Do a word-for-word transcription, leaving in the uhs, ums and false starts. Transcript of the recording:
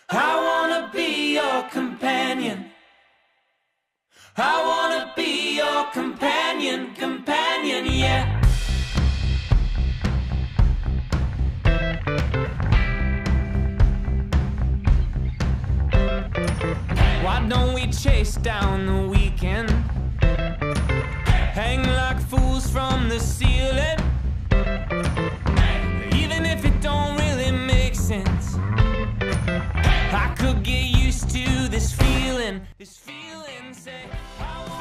I wanna be your companion. I wanna be your companion, companion, yeah. Why don't we chase down the weekend? Hang like fools from the ceiling, even if it don't really make sense. I could get used to this feeling, this feeling, say I